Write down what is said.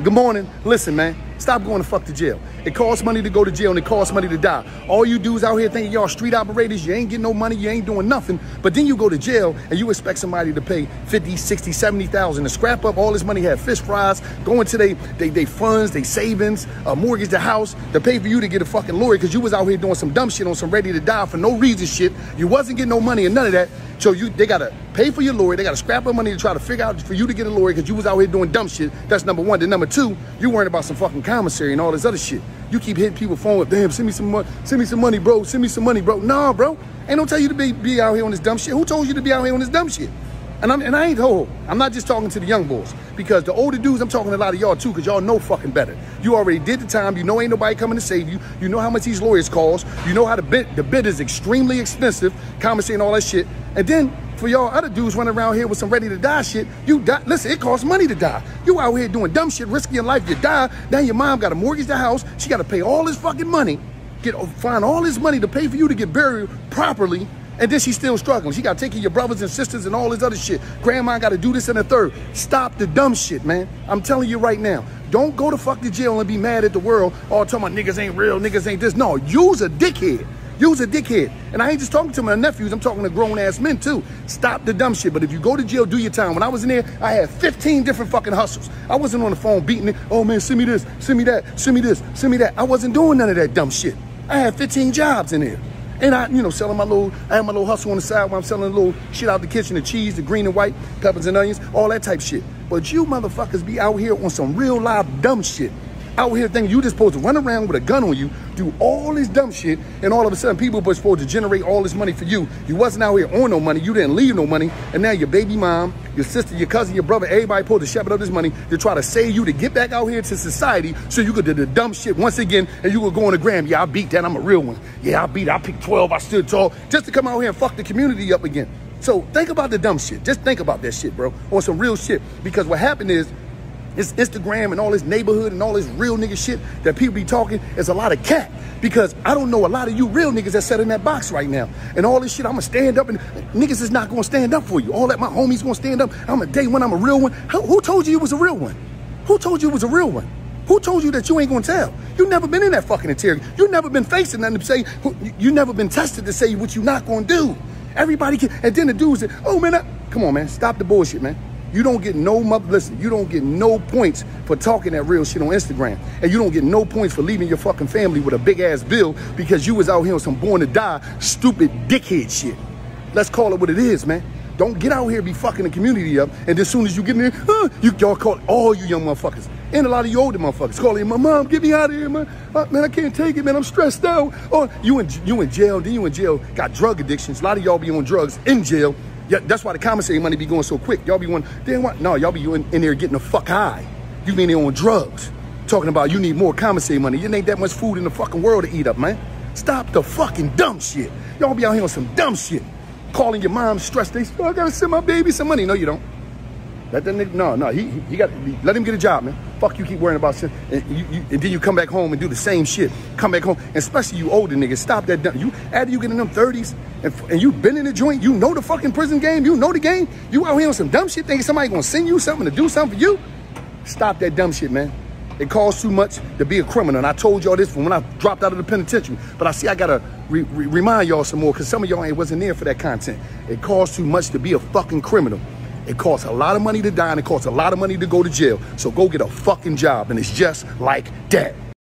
Good morning. Listen, man, stop going to fuck to jail. It costs money to go to jail and it costs money to die. All you dudes out here thinking y'all street operators, you ain't getting no money, you ain't doing nothing. But then you go to jail and you expect somebody to pay 50, 60, 70,000 to scrap up all this money, have fish fries, go into they funds, they savings, mortgage the house, to pay for you to get a fucking lawyer because you was out here doing some dumb shit on some ready to die for no reason shit. You wasn't getting no money and none of that. So they gotta pay for your lawyer. They gotta scrap up money to try to figure out for you to get a lawyer because you was out here doing dumb shit. That's number one. Then number two, you worrying about some fucking commissary and all this other shit. You keep hitting people phone with, damn, send me some money, bro. Send me some money, bro. Nah, bro. Ain't no tell you to be out here on this dumb shit. Who told you to be out here on this dumb shit? And I ain't I'm not just talking to the young boys because the older dudes, I'm talking to a lot of y'all too because y'all know fucking better. You already did the time. You know ain't nobody coming to save you. You know how much these lawyers cost. You know how the bid is extremely expensive, commissary and all that shit. And then for y'all other dudes running around here with some ready to die shit, you die. Listen, it costs money to die. You out here doing dumb shit, risking your life, you die. Now your mom got to mortgage the house. She got to pay all this fucking money, find all this money to pay for you to get buried properly. And then she's still struggling. She got to take care of your brothers and sisters and all this other shit. Grandma got to do this and a third. Stop the dumb shit, man. I'm telling you right now. Don't go to fuck the jail and be mad at the world. All talking about niggas ain't real, niggas ain't this. No, you's a dickhead. You's a dickhead. And I ain't just talking to my nephews. I'm talking to grown-ass men, too. Stop the dumb shit. But if you go to jail, do your time. When I was in there, I had 15 different fucking hustles. I wasn't on the phone beating it. Oh, man, send me this, send me that, send me this, send me that. I wasn't doing none of that dumb shit. I had 15 jobs in there. And I, selling I had my little hustle on the side where I'm selling a little shit out the kitchen, the cheese, the green and white, peppers and onions, all that type shit. But you motherfuckers be out here on some real live dumb shit. Out here thinking you just supposed to run around with a gun on you, do all this dumb shit, and all of a sudden people were supposed to generate all this money for you. You wasn't out here on no money, you didn't leave no money, and now your baby mom, your sister, your cousin, your brother, everybody supposed to shepherd up this money to try to save you to get back out here to society so you could do the dumb shit once again and you could go on the gram. Yeah, I beat that, I'm a real one. Yeah, I picked 12, I stood tall, just to come out here and fuck the community up again. So think about the dumb shit. Just think about that shit, bro, on some real shit. Because what happened is, it's Instagram and all this neighborhood and all this real nigga shit that people be talking is a lot of cat. Because I don't know a lot of you real niggas that sat in that box right now. And all this shit, I'm gonna stand up and niggas is not gonna stand up for you. All that my homies gonna stand up. I'm a day one, I'm a real one. Who told you was a real one? Who told you was a real one? Who told you that you ain't gonna tell? You never been in that fucking interrogation. You never been facing nothing to say, you never been tested to say what you not gonna do. Everybody can, and then the dude said, oh man, come on man, stop the bullshit, man. You don't get listen, you don't get no points for talking that real shit on Instagram. And you don't get no points for leaving your fucking family with a big ass bill because you was out here on some born to die, stupid dickhead shit. Let's call it what it is, man. Don't get out here be fucking the community up. And as soon as you get in there, y'all call all you young motherfuckers. And a lot of you older motherfuckers calling, my mom, get me out of here, man. Man, I can't take it, man. I'm stressed out. Or you in jail, then you in jail, got drug addictions. A lot of y'all be on drugs in jail. Yeah, that's why the commissary money be going so quick. Y'all be one, then what? No, y'all be in there getting the fuck high. You be in there on drugs. Talking about you need more commissary money. It ain't that much food in the fucking world to eat up, man. Stop the fucking dumb shit. Y'all be out here on some dumb shit. Calling your mom stressed. I gotta send my baby some money. No, you don't. Let that nigga, no, he got, let him get a job, man. Fuck you keep worrying about shit. And then you come back home and do the same shit. Come back home, and especially you older niggas, stop that. After you get in them 30s and you been in the joint, you know the fucking prison game, you know the game. You out here on some dumb shit thinking somebody gonna send you something to do something for you. Stop that dumb shit, man. It costs too much to be a criminal. And I told y'all this from when I dropped out of the penitentiary. But I gotta remind y'all some more because some of y'all wasn't there for that content. It costs too much to be a fucking criminal. It costs a lot of money to die and it costs a lot of money to go to jail. So go get a fucking job and it's just like that.